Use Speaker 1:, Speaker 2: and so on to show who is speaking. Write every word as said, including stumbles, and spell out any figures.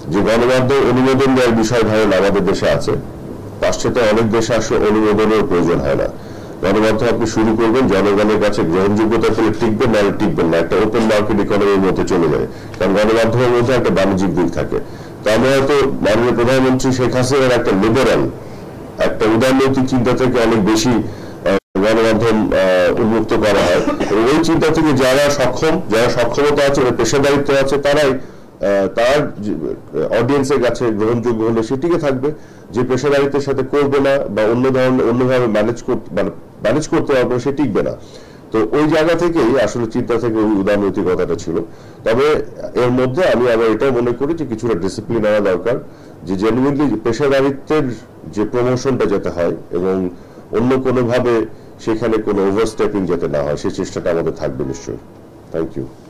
Speaker 1: যে গণমাধ্যম অনুমোদন দেওয়ার বিষয় ধরেন আমাদের দেশে আছে, পাশ্চাত্যে অনেক দেশে আসলে অনুমোদনের প্রয়োজন হয় না। গণমাধ্যম আপনি শুরু করবেন, জনগণের কাছে গ্রহণযোগ্যতা পেলে টিকবেন, না টিকবেন না, একটা ওপেন মার্কেট ইকোনমির মধ্যে চলে যায়। কারণ গণমাধ্যমের মধ্যে একটা বাণিজ্যিক দিক থাকে। তো আমরা হয়তো মাননীয় প্রধানমন্ত্রী শেখ হাসিনার একটা লিবারাল, একটা উদারনৈতিক চিন্তা থেকে অনেক বেশি গণমাধ্যম উন্মুক্ত করা হয়। ওই চিন্তা থেকে যারা সক্ষম, যারা সক্ষমতা আছে, পেশাদারিত্ব আছে, তারাই তার অডিয়েন্সের কাছে গ্রহণযোগ্য হলে সেটিকে থাকবে। যে পেশাদারিত্বের সাথে করবে না বা অন্য ধরনের অন্যভাবে ম্যানেজ করতে মানে ম্যানেজ করতে পারবে সে টিকবে না। তো ওই জায়গা থেকেই আসলে চিন্তা থেকে ওই উদারনৈতিকতাটা ছিল। তবে এর মধ্যে আমি আবার এটাও মনে করি যে কিছুটা ডিসিপ্লিন আনা দরকার, যে জেনুইনলি পেশাদারিত্বের যে প্রমোশনটা যাতে হয় এবং অন্য কোনোভাবে সেখানে কোনো ওভারস্টেপিং যাতে না হয়, সেই চেষ্টাটা আমাদের থাকবে নিশ্চয়ই। Thank you.